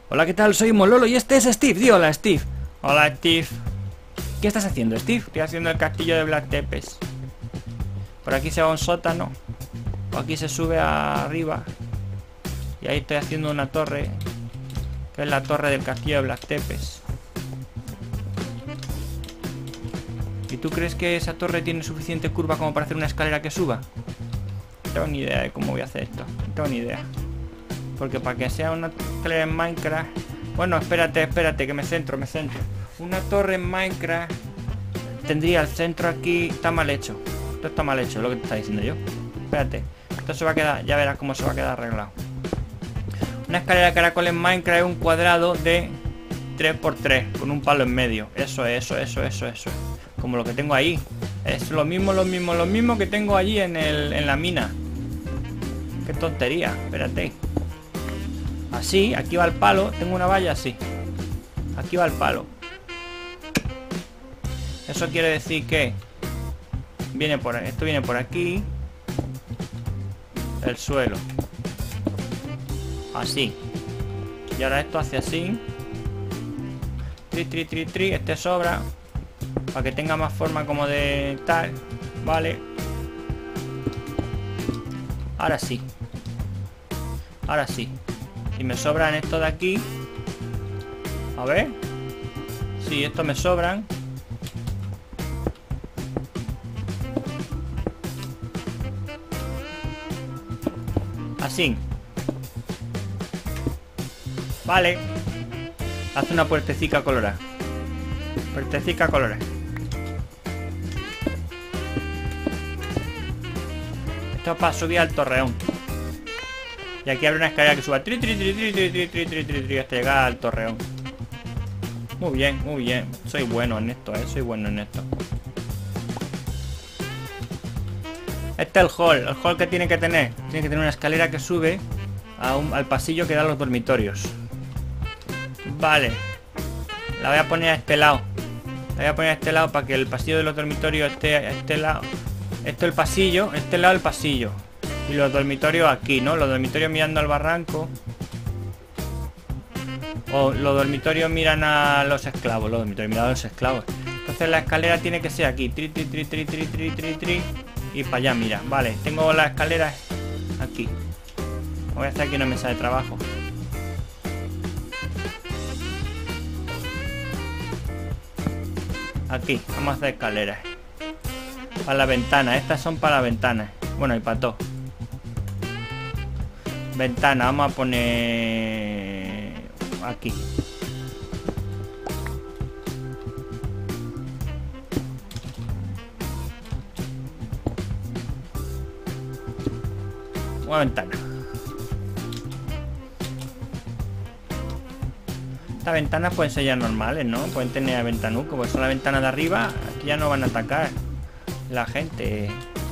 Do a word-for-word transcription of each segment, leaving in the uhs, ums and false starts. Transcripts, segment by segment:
Hola, ¿qué tal? Soy Mololo y este es Steve. Di hola, Steve. Hola, Steve. ¿Qué estás haciendo, Steve? Estoy haciendo el castillo de Black Tepes. Por aquí se va a un sótano. Por aquí se sube arriba. Y ahí estoy haciendo una torre, que es la torre del castillo de Black Tepes. ¿Y tú crees que esa torre tiene suficiente curva como para hacer una escalera que suba? No tengo ni idea de cómo voy a hacer esto. No tengo ni idea. Porque para que sea una escalera en Minecraft... Bueno, espérate, espérate, que me centro, me centro. Una torre en Minecraft tendría el centro aquí... Está mal hecho. Esto está mal hecho, es lo que te está diciendo yo. Espérate. Esto se va a quedar... Ya verás cómo se va a quedar arreglado. Una escalera caracol en Minecraft es un cuadrado de tres por tres, con un palo en medio. Eso es, eso, eso, eso, eso. Como lo que tengo ahí. Es lo mismo, lo mismo, lo mismo que tengo allí en, el, en la mina. Qué tontería, espérate. Así, aquí va el palo. Tengo una valla así. Aquí va el palo. Eso quiere decir que viene por esto viene por aquí. El suelo. Así. Y ahora esto hace así. Tri, tri, tri, tri. Este sobra. Para que tenga más forma como de tal. Vale. Ahora sí. Ahora sí. Y me sobran estos de aquí. A ver. Sí, estos me sobran. Así. Vale. Hace una puertecica colorada. Puertecica colorada. Esto es para subir al torreón. Y aquí abre una escalera que suba tri, tri, tri, tri, tri, tri, tri, tri, tri, tri, hasta llegar al torreón. Muy bien, muy bien. Soy bueno en esto, eh. Soy bueno en esto. Este es el hall. El hall que tiene que tener. Tiene que tener una escalera que sube a un, al pasillo que da a los dormitorios. Vale. La voy a poner a este lado. La voy a poner a este lado para que el pasillo de los dormitorios esté a este lado. Esto es el pasillo, este lado el pasillo. Y los dormitorios aquí, ¿no? Los dormitorios mirando al barranco. O los dormitorios miran a los esclavos. Los dormitorios miran a los esclavos. Entonces la escalera tiene que ser aquí. Tri, tri, tri, tri, tri, tri, tri, tri. Y para allá, mira. Vale, tengo la escalera aquí. Voy a hacer aquí una mesa de trabajo. Aquí, vamos a hacer escaleras. Para la ventana, estas son para la ventana. Bueno, y para todo. Ventana, vamos a poner aquí. Una ventana. Estas ventanas pueden ser ya normales, ¿no? Pueden tener ventanuco, porque son las ventanas de arriba. Aquí ya no van a atacar la gente.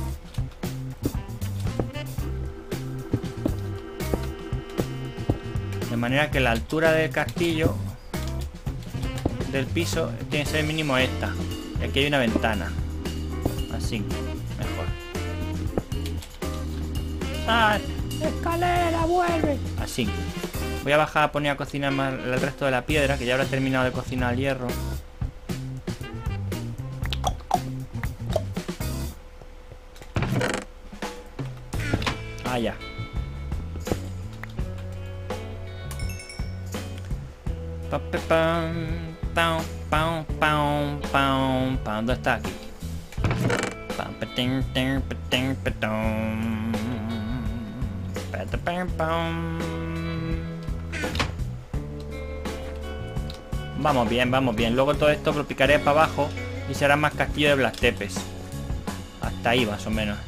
De manera que la altura del castillo, del piso, tiene que ser mínimo esta. Y aquí hay una ventana. Así, mejor. ¡Ah! ¡Escalera, vuelve! Así. Voy a bajar a poner a cocinar más el resto de la piedra, que ya habrá terminado de cocinar el hierro. Ah, ya. ¿Dónde está aquí? Vamos bien, vamos bien. Luego todo esto lo picaré para abajo y será más castillo de Black Tepes. Hasta ahí más o menos.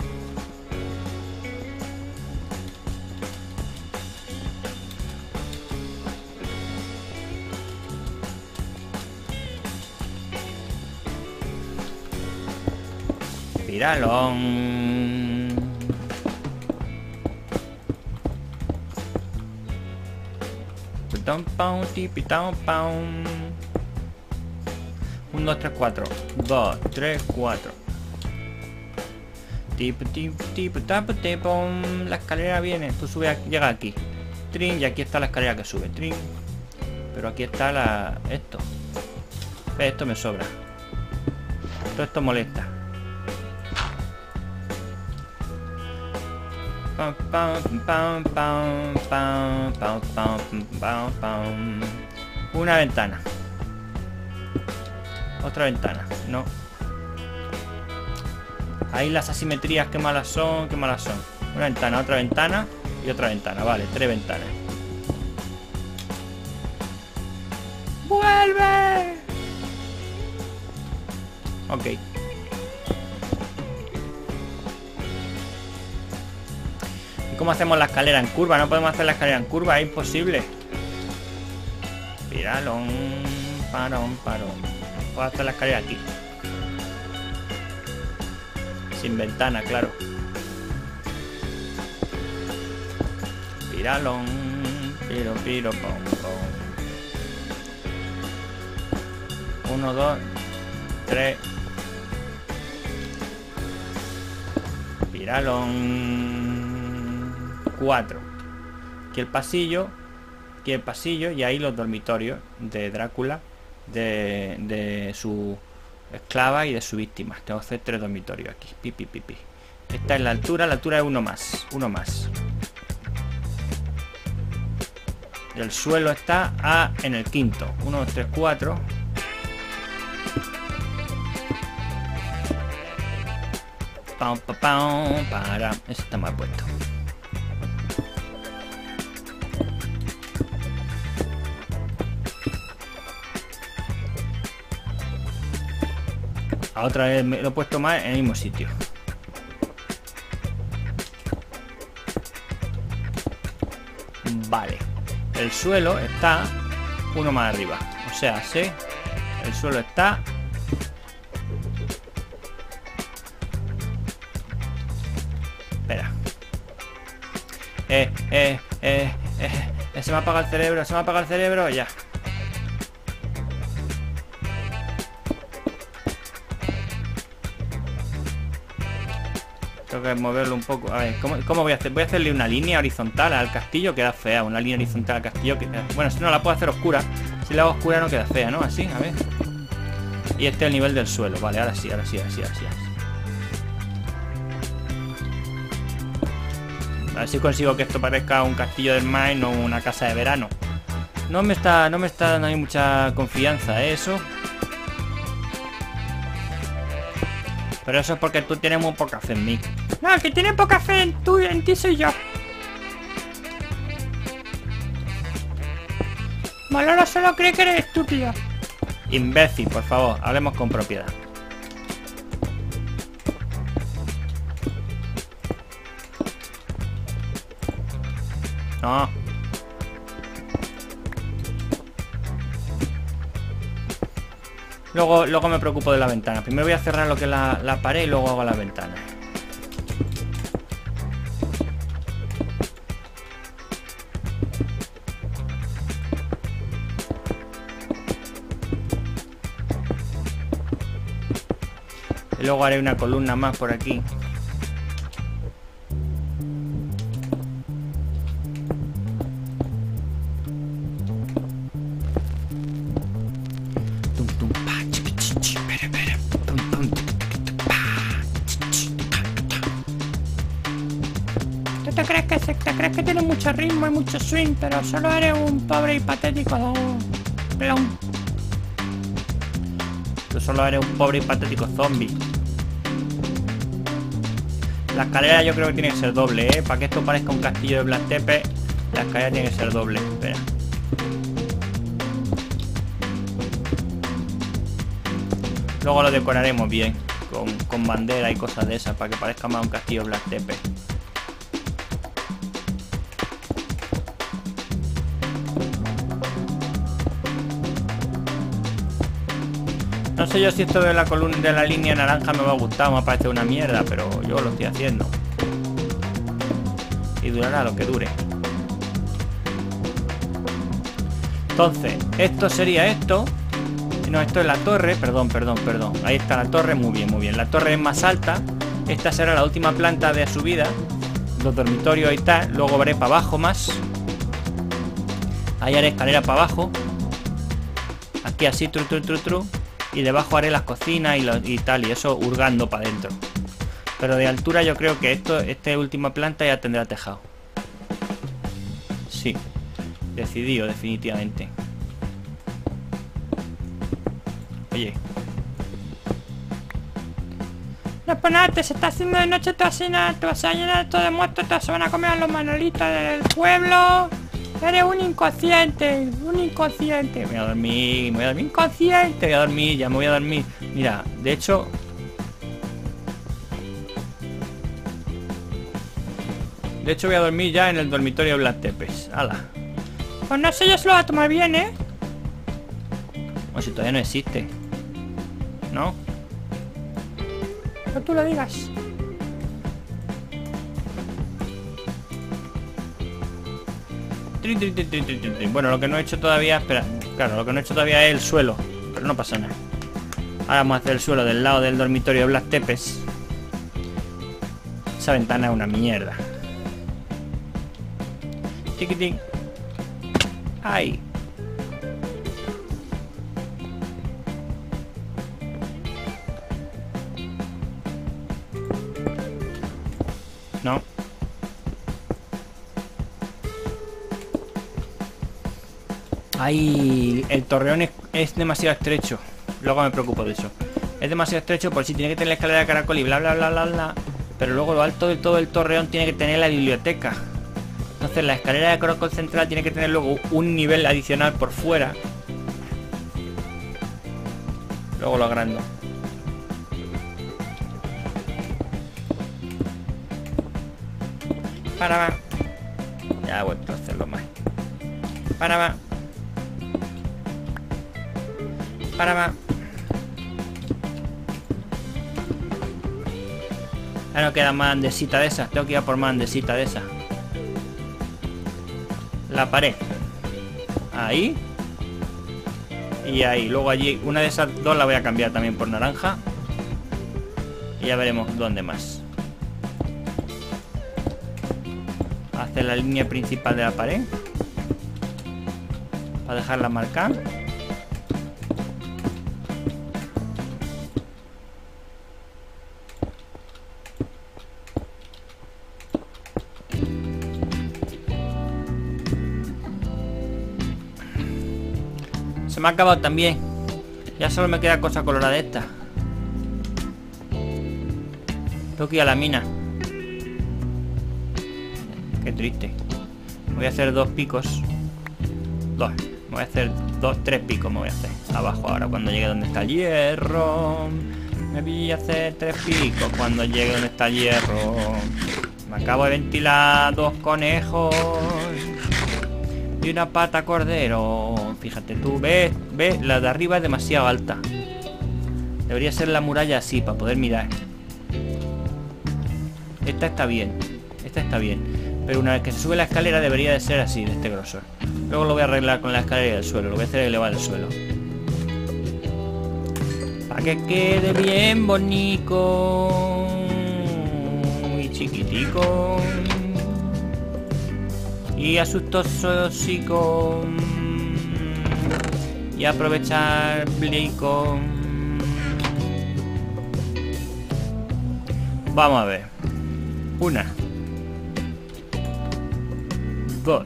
Piralón. uno, dos, tres, cuatro. dos, tres, cuatro. Tip, tip, tip, tap, tip, la escalera viene. Tú subes, llega aquí. Trin, y aquí está la escalera que sube. Trin. Pero aquí está la... esto. Esto me sobra. Todo esto molesta. Pam, pam, pam, pam, pam, pam, pam, pam, pam. Una ventana. Otra ventana. No. Ahí las asimetrías, qué malas son, qué malas son. Una ventana, otra ventana y otra ventana. Vale, tres ventanas. ¡Vuelve! Ok. ¿Y cómo hacemos la escalera en curva? No podemos hacer la escalera en curva, es imposible. Piralón, parón, parón. Puedo hacer la escalera aquí. Sin ventana, claro. Piralón, piro, piro, pom, pom. Uno, dos, tres. Piralón. Cuatro. Aquí el pasillo. Aquí el pasillo. Y ahí los dormitorios de Drácula. De, de su esclava y de su víctima. Tengo que hacer tres dormitorios aquí. Pipi, pipi. Esta es la altura. La altura es uno más. Uno más. Y el suelo está a, en el quinto. Uno, dos, tres, cuatro. Pam, pam, pam, para. Ese está mal puesto. A otra vez me lo he puesto mal en el mismo sitio. Vale. El suelo está uno más arriba. O sea, sí. El suelo está... Espera. Eh, eh, eh, eh, eh. Se me apaga el cerebro, se me apaga el cerebro, ya. Tengo que moverlo un poco. A ver, ¿cómo, cómo voy a hacer? Voy a hacerle una línea horizontal al castillo. Queda fea, una línea horizontal al castillo que... Bueno, si no la puedo hacer oscura. Si la hago oscura no queda fea, ¿no? Así, a ver. Y este es el nivel del suelo. Vale, ahora sí, ahora sí, ahora sí, ahora sí. A ver si consigo que esto parezca un castillo del mar y no una casa de verano. No me está, no me está dando ahí mucha confianza, ¿eh? Eso. Pero eso es porque tú tienes muy poca fe en mí. No, el que tiene poca fe en, tú, en ti soy yo. Maloro solo cree que eres estúpido. Imbécil, por favor, hablemos con propiedad. No. Luego, luego me preocupo de la ventana. Primero voy a cerrar lo que es la, la pared y luego hago la ventana. Y luego haré una columna más por aquí. ¿Tú te crees que, se, te crees que tiene mucho ritmo y mucho swing, pero solo eres un pobre y patético clon? Tú solo eres un pobre y patético zombie. La escalera yo creo que tiene que ser doble, ¿eh? Para que esto parezca un castillo de Black Tepe, la escalera tiene que ser doble. Espera. Luego lo decoraremos bien, con, con bandera y cosas de esas, para que parezca más un castillo de Black Tepe. No sé yo si esto de la columna de la línea naranja me va a gustar, me parece una mierda, pero yo lo estoy haciendo. Y durará lo que dure. Entonces, esto sería esto. No, esto es la torre, perdón, perdón, perdón. Ahí está la torre, muy bien, muy bien. La torre es más alta. Esta será la última planta de subida. Los dormitorios y tal. Luego veré para abajo más. Ahí haré escalera para abajo. Aquí así, tru, tru, tru, tru. Y debajo haré las cocinas y, lo, y tal. Y eso hurgando para adentro. Pero de altura yo creo que esto, esta última planta ya tendrá tejado. Sí. Decidido, definitivamente. Oye. No, pues nada, te se está haciendo de noche, te vas a llenar, te vas a llenar todo de muertos, te se van a comer a los manolitos del pueblo. Eres un inconsciente, un inconsciente. Me voy a dormir, me voy a dormir inconsciente, voy a dormir, ya me voy a dormir. Mira, de hecho... De hecho voy a dormir ya en el dormitorio Blas Tepes. Hala. Pues no sé, yo se lo voy a tomar bien, ¿eh? O si todavía no existe. ¿No? Que tú lo digas. Bueno, lo que no he hecho todavía... Espera, claro, lo que no he hecho todavía es el suelo. Pero no pasa nada. Ahora vamos a hacer el suelo del lado del dormitorio Blas Tepes. Esa ventana es una mierda. Tiquitín. ¡Ay! No. Ay, el torreón es, es demasiado estrecho. Luego me preocupo de eso. Es demasiado estrecho por si tiene que tener la escalera de caracol y bla bla bla bla bla. Pero luego lo alto del todo el torreón tiene que tener la biblioteca. Entonces la escalera de caracol central tiene que tener luego un nivel adicional por fuera. Luego lo agrando. Para va. Ya he vuelto a hacerlo más. Para va. Para va. Ya no queda más andesita de esas. Tengo que ir a por más andesita de esas. La pared. Ahí. Y ahí. Luego allí. Una de esas dos la voy a cambiar también por naranja. Y ya veremos dónde más. Hacer la línea principal de la pared. Para dejarla marcar. Se me ha acabado también. Ya solo me queda cosa colorada de esta. Tengo que ir a la mina. Qué triste. Voy a hacer dos picos. Dos. Me voy a hacer dos, tres picos me voy a hacer. Abajo ahora cuando llegue donde está el hierro. Me voy a hacer tres picos cuando llegue donde está el hierro. Me acabo de ventilar dos conejos. Y una pata cordero. Fíjate tú, ves, ves, la de arriba es demasiado alta. Debería ser la muralla así, para poder mirar. Esta está bien. Esta está bien. Pero una vez que se sube la escalera debería de ser así, de este grosor. Luego lo voy a arreglar con la escalera del suelo. Lo voy a hacer elevar el suelo. Para que quede bien bonito. Y chiquitico. Y asustoso chico. Y aprovechar blico. Vamos a ver. Una. Dos.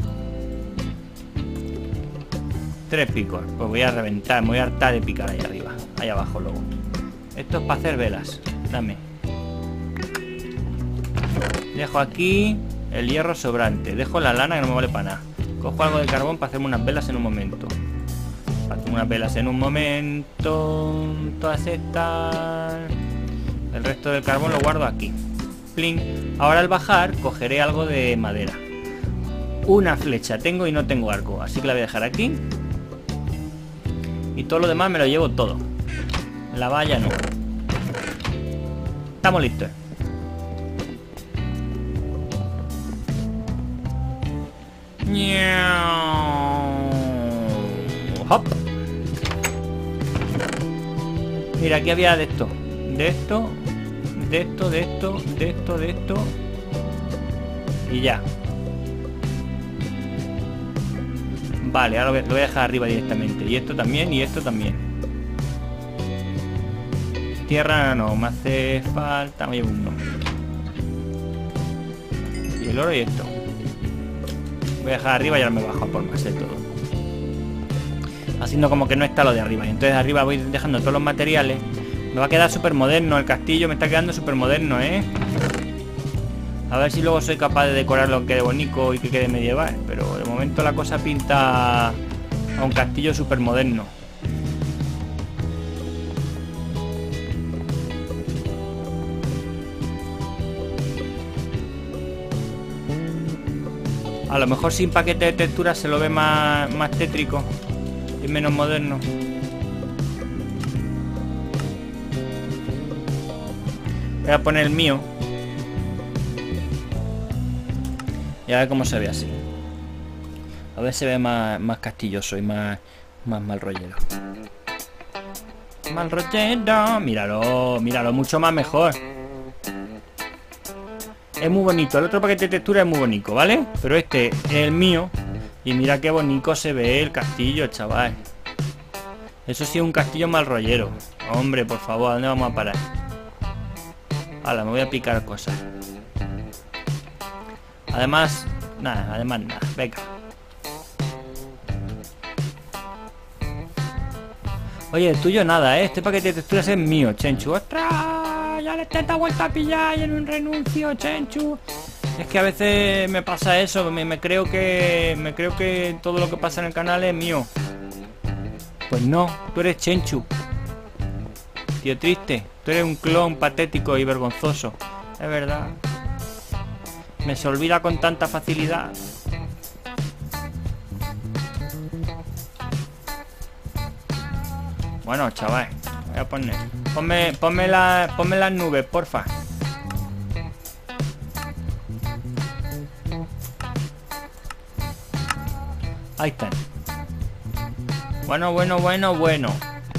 Tres picos. Pues voy a reventar. Me voy a hartar de picar ahí arriba. Ahí abajo luego. Esto es para hacer velas. Dame. Dejo aquí el hierro sobrante. Dejo la lana que no me vale para nada. Cojo algo de carbón para hacerme unas velas en un momento. Para hacer unas velas en un momento. Todas estas. El resto del carbón lo guardo aquí. Plin. Ahora al bajar cogeré algo de madera. Una flecha tengo y no tengo arco. Así que la voy a dejar aquí. Y todo lo demás me lo llevo todo. La valla no. Estamos listos. Hop. Mira, aquí había de esto. De esto. De esto, de esto, de esto, de esto. Y ya. Vale, ahora lo voy a dejar arriba directamente. Y esto también, y esto también. Tierra no, me hace falta. Me llevo uno. Y el oro y esto. Voy a dejar arriba y ahora me bajo a por más de todo. Haciendo como que no está lo de arriba. Y entonces arriba voy dejando todos los materiales. Me va a quedar súper moderno. El castillo me está quedando súper moderno, ¿eh? A ver si luego soy capaz de decorarlo que quede bonito y que quede medieval. Pero de momento la cosa pinta a un castillo súper moderno. A lo mejor sin paquete de textura se lo ve más, más tétrico y menos moderno. Voy a poner el mío y a ver cómo se ve así. A ver si se ve más, más castilloso y más, más mal rollero. Mal rollero. Míralo, míralo, mucho más mejor. Es muy bonito, el otro paquete de textura es muy bonito, ¿vale? Pero este es el mío. Y mira qué bonito se ve el castillo, chaval. Eso sí es un castillo mal rollero. Hombre, por favor, ¿a dónde vamos a parar? Hala, me voy a picar cosas. Además, nada, además nada, venga. Oye, el tuyo nada, ¿eh? Este paquete de texturas es mío, Chenchu. ¡Ostras! Ya le te da vuelta a pillar y en un renuncio, Chenchu. Es que a veces me pasa eso, me, me creo que me creo que todo lo que pasa en el canal es mío. Pues no, tú eres Chenchu. Tío triste, tú eres un clon patético y vergonzoso. Es verdad. Me se olvida con tanta facilidad. Bueno, chaval, voy a poner. Ponme, ponme, la, ponme las nubes, porfa. Ahí están. Bueno, bueno, bueno, bueno.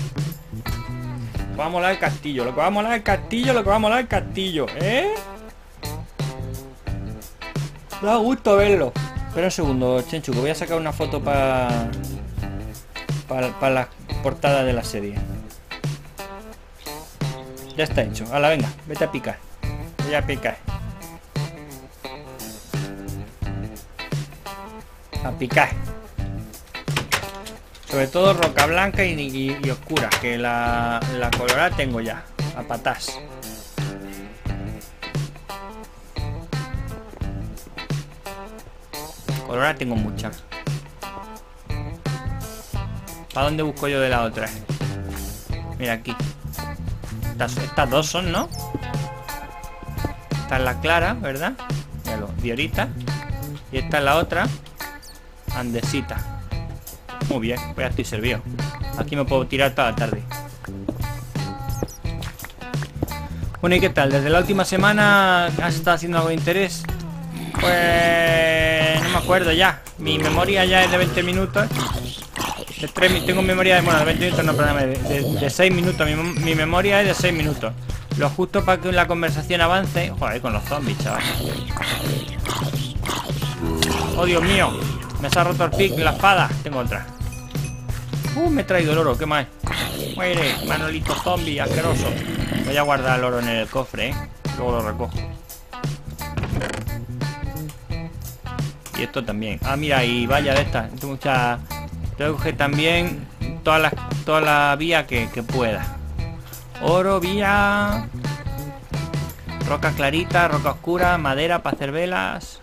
Lo que va a molar el castillo, lo que va a molar el castillo, lo que va a molar el castillo, ¿eh? Da gusto verlo. Espera un segundo, Chenchu, que voy a sacar una foto para para pa la portada de la serie. Ya está hecho. Hala, venga, vete a picar. Voy a picar. A picar. Sobre todo roca blanca y, y, y oscura, que la, la colorada tengo ya. A patás. Colorada tengo mucha. ¿Para dónde busco yo de la otra? Mira aquí. Estas, estas dos son, ¿no? Esta es la clara, ¿verdad? Míralo, diorita. Y esta es la otra, andesita. Muy bien, pues ya estoy servido. Aquí me puedo tirar toda la tarde. Bueno, ¿y qué tal? ¿Desde la última semana has estado haciendo algo de interés? Pues... no me acuerdo ya. Mi memoria ya es de veinte minutos. De tres, tengo memoria de... bueno, de veinte minutos no, perdóname. De, de, de seis minutos. Mi, mi memoria es de seis minutos. Lo justo para que la conversación avance. Joder, con los zombies, chaval. Oh, Dios mío. Me se ha roto el pic, la espada. Tengo otra. Uh, me he traído el oro, ¿qué más? Muere, Manolito zombie, asqueroso. Voy a guardar el oro en el cofre, ¿eh? Luego lo recojo. Y esto también. Ah, mira, y vaya de esta. Tengo mucha... tengo que coger también todas las todas las vías que, que pueda. Oro, vía... roca clarita, roca oscura, madera para hacer velas.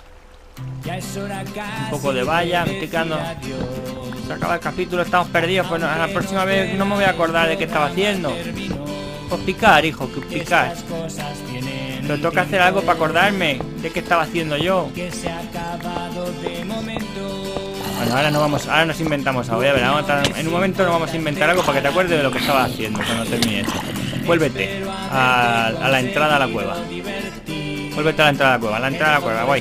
Un poco de valla, me estoy quedando... se acaba el capítulo, estamos perdidos. Pues no, a la próxima vez no me voy a acordar de qué estaba haciendo. Pues picar, hijo, que picar. Pero tengo que hacer algo para acordarme de qué estaba haciendo yo. Bueno, ahora no vamos, ahora nos inventamos algo. Voy a ver, vamos a, en un momento nos vamos a inventar algo para que te acuerdes de lo que estaba haciendo cuando termine esto. Vuélvete a, a la entrada a la cueva. Vuélvete a la entrada a la cueva, a la entrada a la cueva, guay.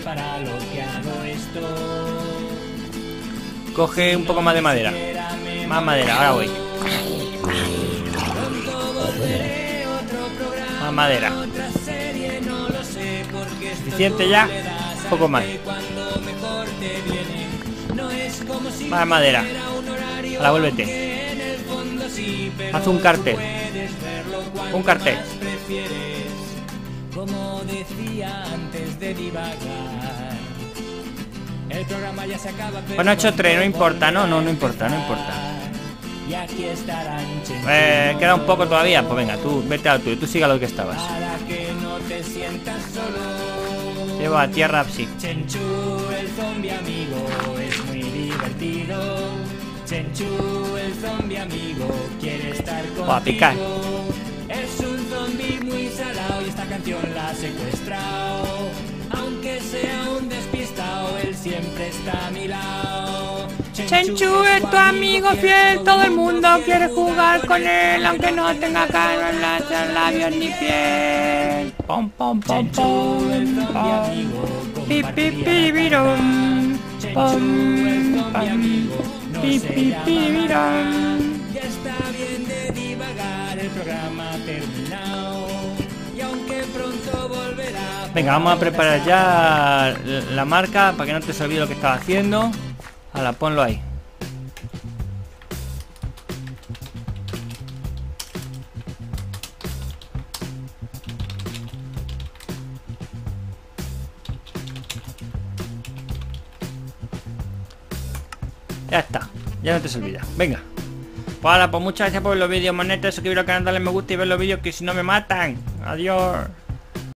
Coge un poco más de madera. Más madera, ahora voy. Más madera. ¿Suficiente ya? Un poco más. Más madera. Ahora vuélvete. Haz un cartel. Un cartel. Como decía antes de divagar. El programa ya se acaba. Bueno, ha hecho tres, no importa, no, no, no importa, no importa. Y aquí estarán. Eh, queda un poco todavía. Pues venga, tú vete a lo tuyo, tú siga lo que estabas. Para que no te sientas solo. Lleva a tierra, sí. Chenchu, el zombie amigo, es muy divertido. Chenchu, el zombie amigo, quiere estar contigo. Va a picar. Es un zombie muy salado y esta canción la ha secuestrado. Aunque sea un despistado, él siempre está a mi lado. Chenchu es tu amigo fiel, todo el mundo quiere jugar con él, aunque no tenga cara en los labios ni piel. Pom pom pom pom pom. Pi pi pi virum. Pom pam. Pi pi pi virum. Ya está bien de divagar, el programa ha terminado. Y aunque pronto volverá. Venga, vamos a preparar ya la marca para que no te se olvide lo que estaba haciendo. Hala, ponlo ahí. Ya está, ya no te se olvida. Venga. Pues ahora, pues muchas gracias por ver los vídeos, manetas. Suscribiros al canal, darle me gusta y ver los vídeos que si no me matan. Adiós.